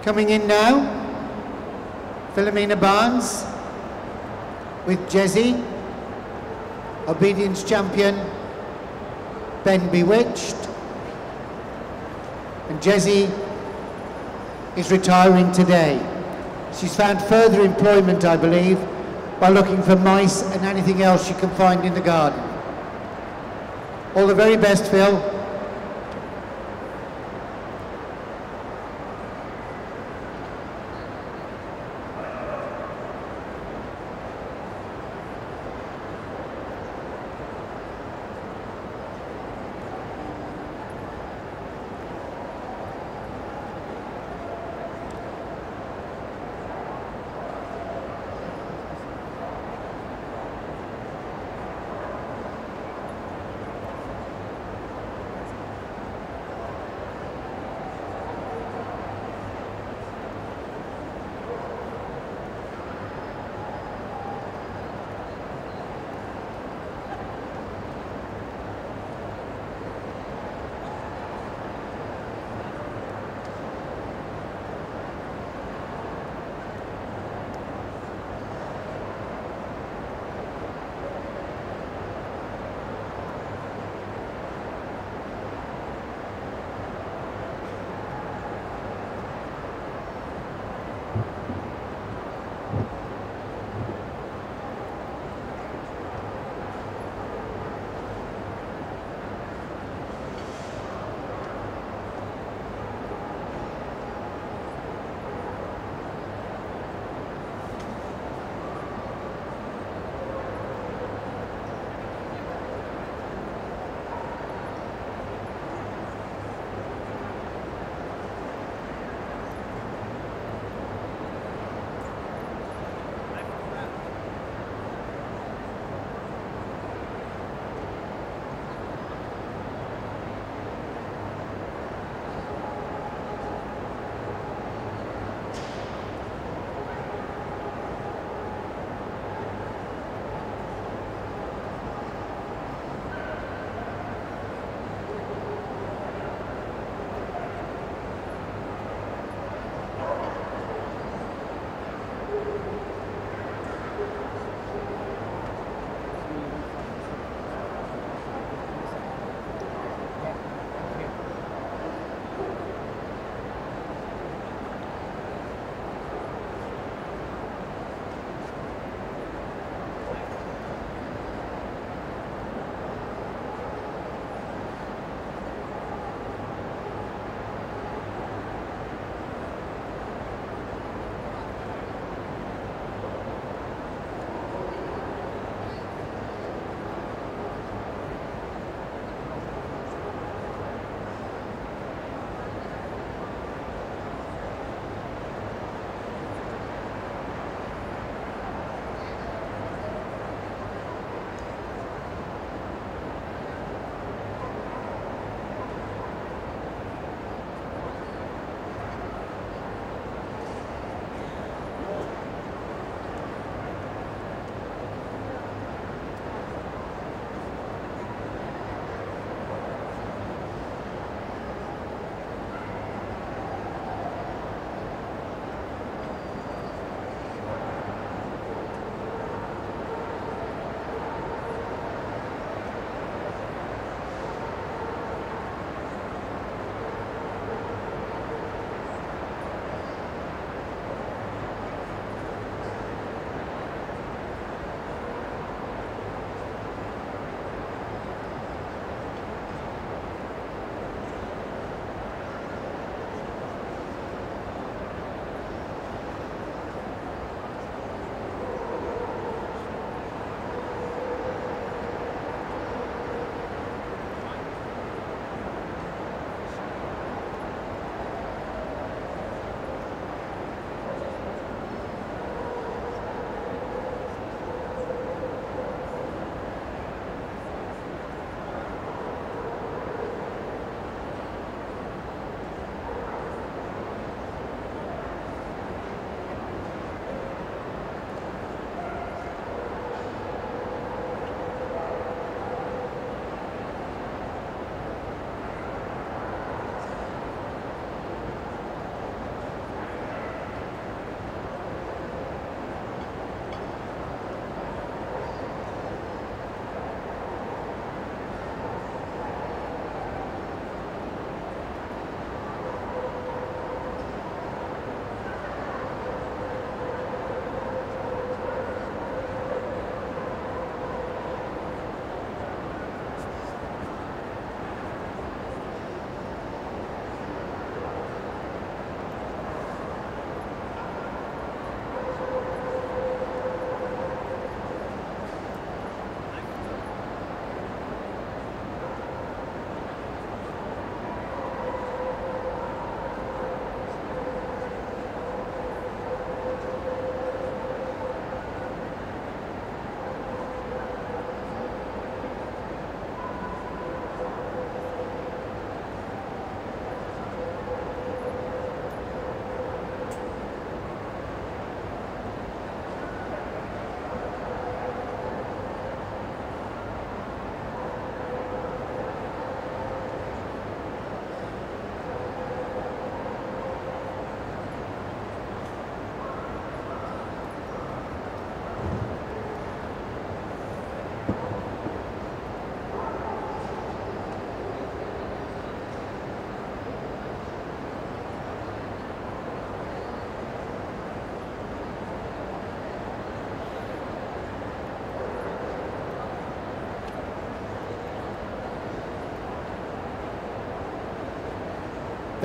Coming in now, Philomena Barnes with Jezzy, obedience champion Ben Bewitched, and Jezzy is retiring today. She's found further employment, I believe, by looking for mice and anything else she can find in the garden. All the very best, Phil.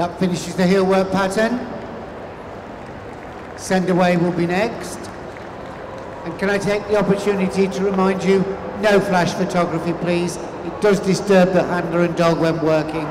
That finishes the heel work pattern. Send away will be next. And can I take the opportunity to remind you, no flash photography please. It does disturb the handler and dog when working.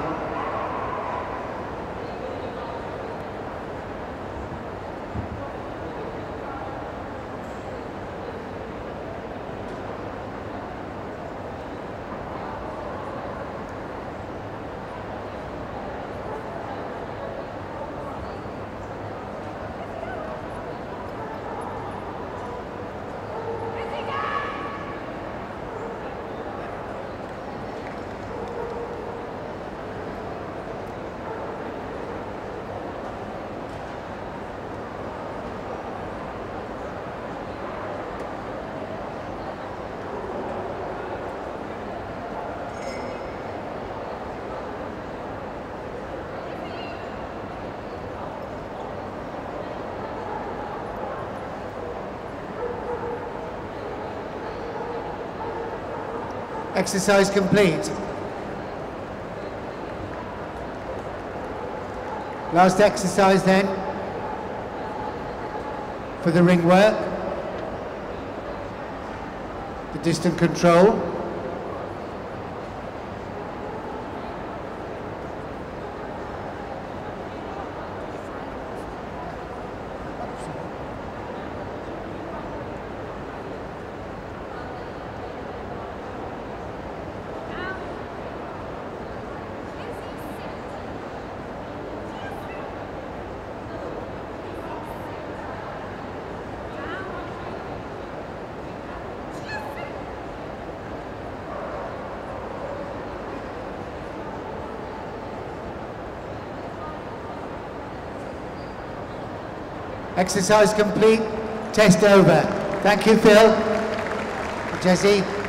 Exercise complete. Last exercise then for the ring work, the distant control. Exercise complete, test over. Thank you, Phil. Jesse.